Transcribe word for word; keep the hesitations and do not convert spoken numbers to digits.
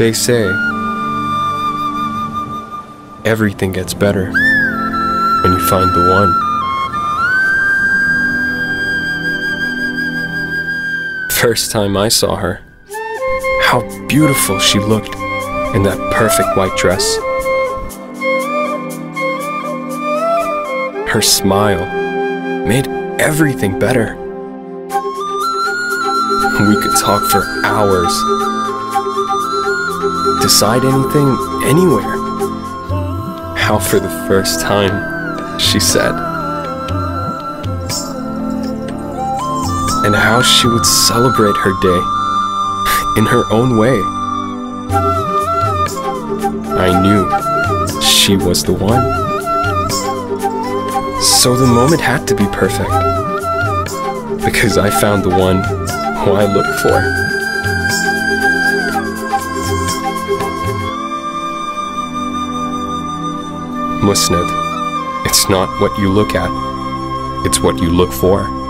They say everything gets better when you find the one. First time I saw her, how beautiful she looked in that perfect white dress. Her smile made everything better. We could talk for hours, decide anything, anywhere. How for the first time, she said, and how she would celebrate her day in her own way. I knew she was the one. So the moment had to be perfect, because I found the one who I looked for. Musnad, it's not what you look at, it's what you look for.